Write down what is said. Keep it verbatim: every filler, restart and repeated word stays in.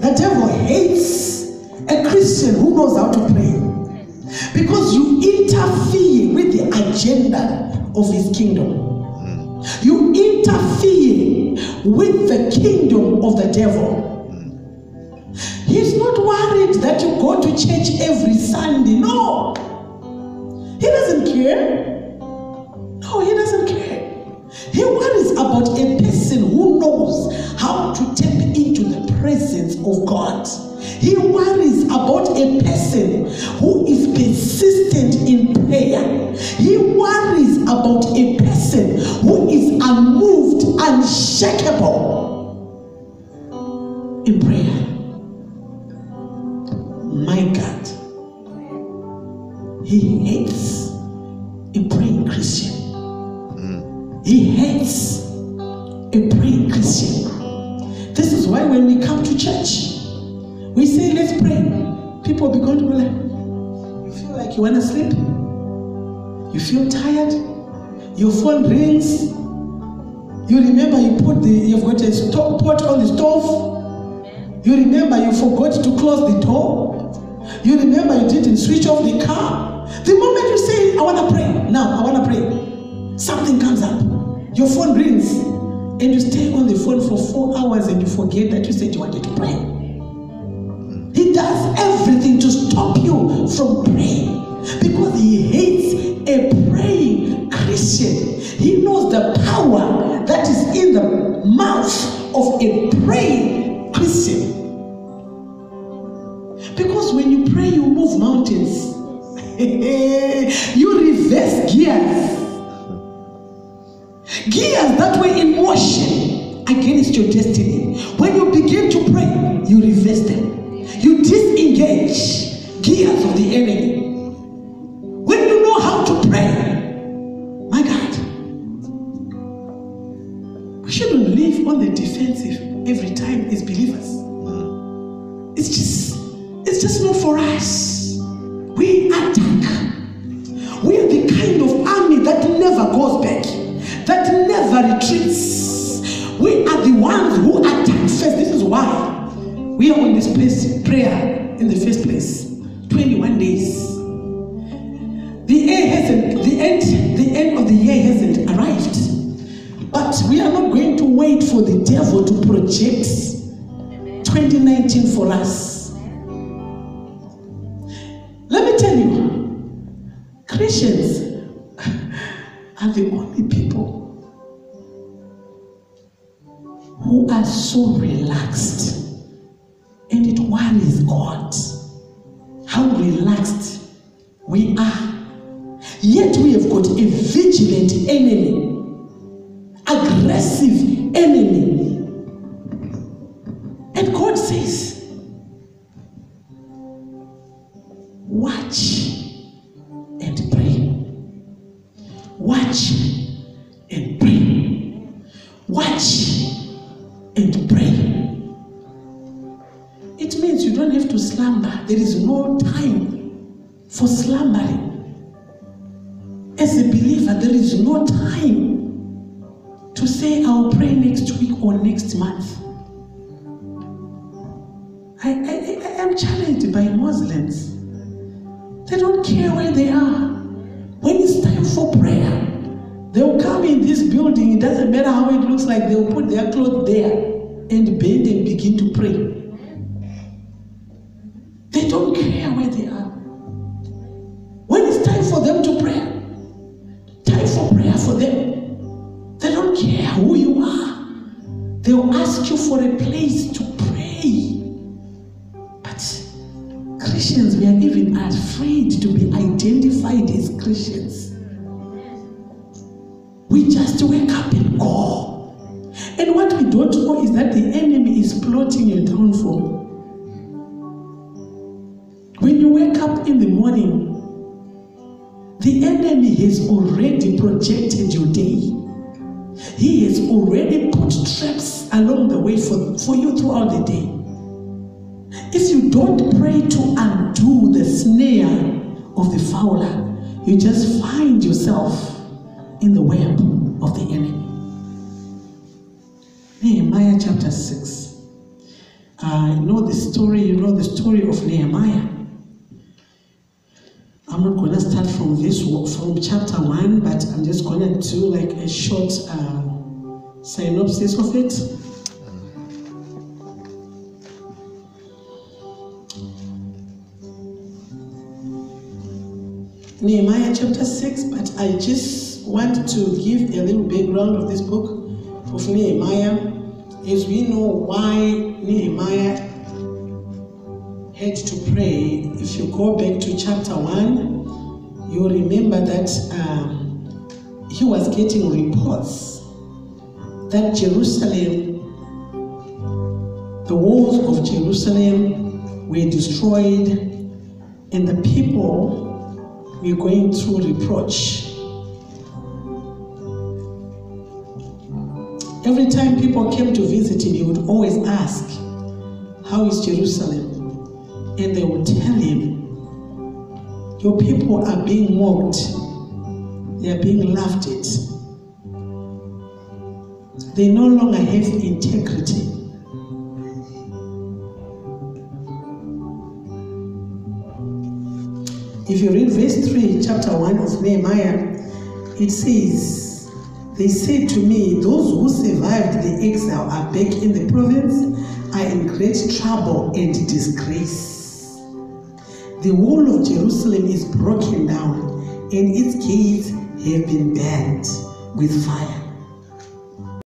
The devil hates a Christian who knows how to pray, because you interfere with the agenda of his kingdom. You interfere with the kingdom of the devil. He's not worried that you go to church every Sunday. No. He doesn't care. No, he doesn't care. He worries about a person who knows how to tap into the presence of God. He worries about a person who is persistent in prayer. He worries about a person who is unmoved, unshakable in prayer. My God, he hates a praying Christian. Mm. He hates a praying Christian. This is why when we come to church, we say, let's pray. People be going to be like, you feel like you want to sleep? You feel tired? Your phone rings. You remember you put the, you've got a stove, pot on the stove. You remember you forgot to close the door. You remember you didn't switch off the car. The moment you say, I want to pray, now I want to pray, something comes up. Your phone rings. And you stay on the phone for four hours and you forget that you said you wanted to pray. He does everything to stop you from praying, because he hates a praying Christian. He knows the power that is in the mouth of a praying Christian. Because when you pray, you move mountains. You reverse gears. Gears that were in motion against your destiny. When you begin to pray, you reverse them. You disengage gears of the enemy. When you know how to pray, my God, we shouldn't live on the defensive every time as believers. It's just, it's just not for us. We attack. We are the kind of army that never goes back, that never retreats. We are the ones who attack first. This is why we are on this place, prayer in the first place. twenty-one days. The year hasn't, the end, the end of the year hasn't arrived. But we are not going to wait for the devil to project twenty nineteen for us. Let me tell you, Christians are the only people who are so relaxed. And it worries God how relaxed we are. Yet we have got a vigilant enemy, aggressive enemy. And God says, watch and pray. Watch and pray. Watch and pray. It means you don't have to slumber. There is no time for slumbering. As a believer, there is no time to say, I'll pray next week or next month. I, I, I am challenged by Muslims. They don't care where they are. When it's time for prayer, they'll come in this building. It doesn't matter how it looks like. They'll put their clothes there and bend and begin to pray. They don't care where they are. When it's time for them to pray, time for prayer for them, they don't care who you are. They'll ask you for a place to pray. But Christians, we are even afraid to be identified as Christians. We just wake up and go. And what we don't know is that the enemy is plotting your downfall. When you wake up in the morning, the enemy has already projected your day. He has already put traps along the way for, for you throughout the day. If you don't pray to undo the snare of the fowler, you just find yourself in the web of the enemy. Nehemiah chapter six. Uh, you know the story, you know the story of Nehemiah. I'm not going to start from this, from chapter one, but I'm just going to do like a short uh, synopsis of it. Nehemiah chapter six, but I just want to give a little background of this book of Nehemiah, as we know why Nehemiah had to pray. If you go back to chapter one, you remember that um, he was getting reports that Jerusalem, the walls of Jerusalem were destroyed, and the people were going through reproach. Every time people came to visit him, he would always ask, "How is Jerusalem?" And they would tell him, "Your people are being mocked. They are being laughed at. They no longer have integrity." If you read verse three, chapter one of Nehemiah, it says, "They said to me, those who survived the exile are back in the province, are in great trouble and disgrace. The wall of Jerusalem is broken down, and its gates have been burned with fire."